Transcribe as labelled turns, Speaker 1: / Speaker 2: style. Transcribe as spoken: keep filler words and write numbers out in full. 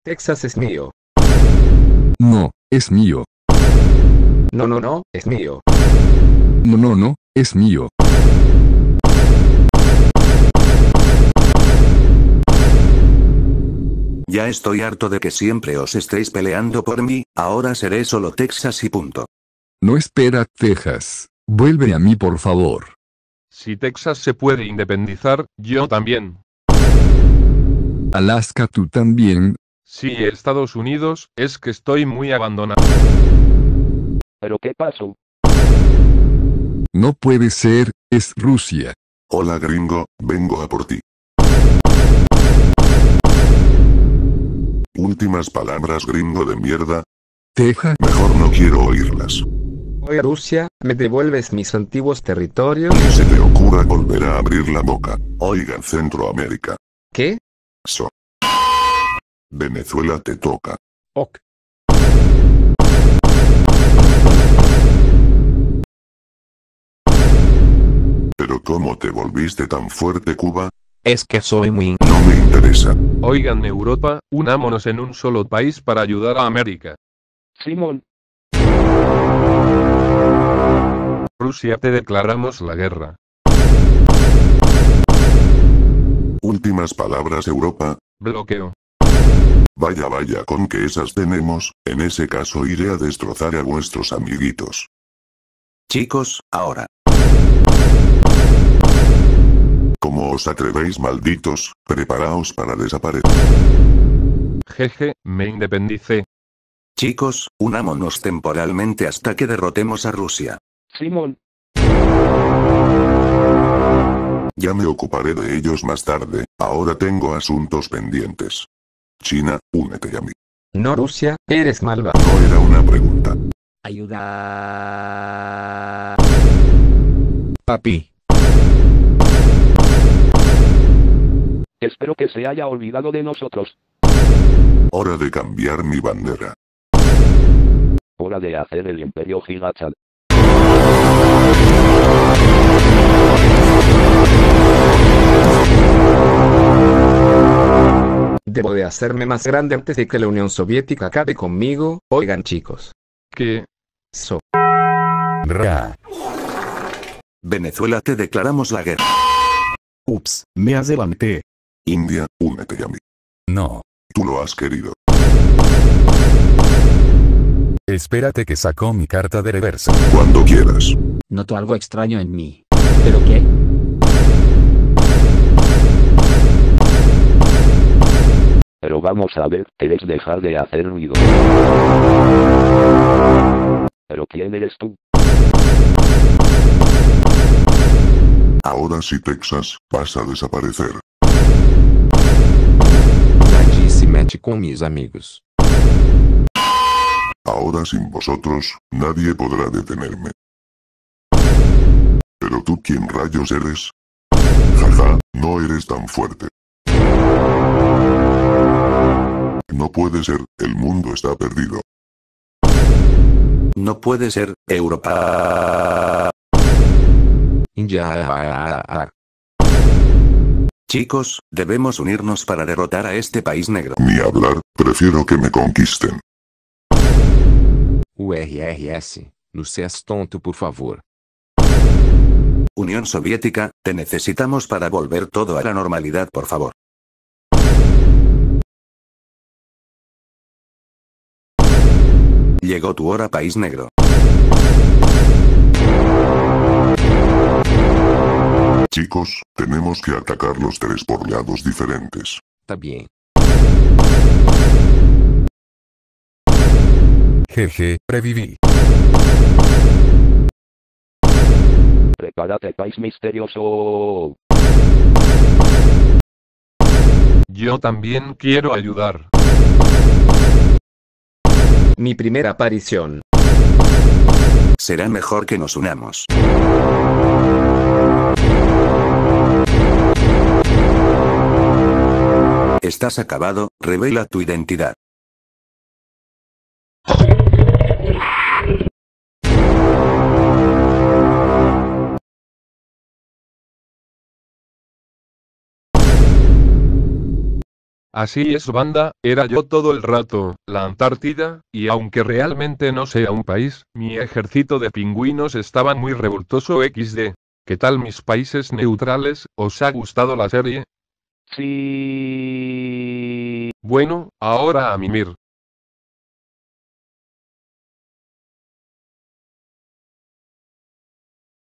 Speaker 1: Texas es mío.
Speaker 2: No, es mío.
Speaker 1: No, no, no, es mío.
Speaker 2: No, no, no, es mío.
Speaker 3: Ya estoy harto de que siempre os estéis peleando por mí, ahora seré solo Texas y punto.
Speaker 2: No, espera, Texas. Vuelve a mí, por favor.
Speaker 4: Si Texas se puede independizar, yo también.
Speaker 2: Alaska, tú también.
Speaker 4: Sí, Estados Unidos, es que estoy muy abandonado.
Speaker 5: ¿Pero qué pasó?
Speaker 2: No puede ser, es Rusia.
Speaker 6: Hola gringo, vengo a por ti. Últimas palabras gringo de mierda.
Speaker 2: Texas.
Speaker 6: Mejor no quiero oírlas.
Speaker 1: Oye Rusia, ¿me devuelves mis antiguos territorios?
Speaker 6: Ni se te ocurra volver a abrir la boca. Oigan Centroamérica.
Speaker 1: ¿Qué?
Speaker 6: So. Venezuela te toca.
Speaker 1: Ok.
Speaker 6: Pero ¿cómo te volviste tan fuerte, Cuba?
Speaker 7: Es que soy muy...
Speaker 6: No me interesa.
Speaker 4: Oigan Europa, unámonos en un solo país para ayudar a América.
Speaker 5: Simón.
Speaker 4: Rusia, te declaramos la guerra.
Speaker 6: Últimas palabras Europa.
Speaker 4: Bloqueo.
Speaker 6: Vaya vaya con que esas tenemos, en ese caso iré a destrozar a vuestros amiguitos.
Speaker 3: Chicos, ahora.
Speaker 6: Como os atrevéis malditos, preparaos para desaparecer.
Speaker 4: Jeje, me independicé.
Speaker 3: Chicos, unámonos temporalmente hasta que derrotemos a Rusia.
Speaker 5: Simón.
Speaker 6: Ya me ocuparé de ellos más tarde, ahora tengo asuntos pendientes. China, únete a mí.
Speaker 1: No Rusia, eres malva.
Speaker 6: No era una pregunta.
Speaker 7: Ayuda. Papi.
Speaker 5: Espero que se haya olvidado de nosotros.
Speaker 6: Hora de cambiar mi bandera.
Speaker 5: Hora de hacer el imperio gigachal.
Speaker 1: Debo de hacerme más grande antes de que la Unión Soviética acabe conmigo. Oigan chicos.
Speaker 4: ¿Qué?
Speaker 1: So.
Speaker 2: Ra.
Speaker 3: Venezuela, te declaramos la guerra.
Speaker 8: Ups, me adelanté.
Speaker 6: India, únete a mí.
Speaker 8: No.
Speaker 6: Tú lo has querido.
Speaker 8: Espérate que sacó mi carta de reversa.
Speaker 6: Cuando quieras.
Speaker 7: Noto algo extraño en mí. ¿Pero qué?
Speaker 5: Pero vamos a ver, ¿quieres dejar de hacer ruido? ¿Pero quién eres tú?
Speaker 6: Ahora sí Texas, vas a desaparecer.
Speaker 7: Nadie se mete con mis amigos.
Speaker 6: Ahora sin vosotros, nadie podrá detenerme. ¿Pero tú quién rayos eres? Jaja, no eres tan fuerte. No puede ser, el mundo está perdido.
Speaker 3: No puede ser, Europa.
Speaker 7: India.
Speaker 3: Chicos, debemos unirnos para derrotar a este país negro.
Speaker 6: Ni hablar, prefiero que me conquisten.
Speaker 7: U R R S, no seas tonto, por favor.
Speaker 3: Unión Soviética, te necesitamos para volver todo a la normalidad, por favor. Llegó tu hora, país negro.
Speaker 6: Chicos, tenemos que atacar los tres por lados diferentes.
Speaker 7: Tá bien.
Speaker 8: Jeje, previví.
Speaker 5: Prepárate, país misterioso.
Speaker 4: Yo también quiero ayudar.
Speaker 1: Mi primera aparición.
Speaker 3: Será mejor que nos unamos. Estás acabado, revela tu identidad.
Speaker 4: Así es, banda, era yo todo el rato, la Antártida, y aunque realmente no sea un país, mi ejército de pingüinos estaban muy revoltoso equis de. ¿Qué tal mis países neutrales? ¿Os ha gustado la serie?
Speaker 5: Sí.
Speaker 4: Bueno, ahora a mimir.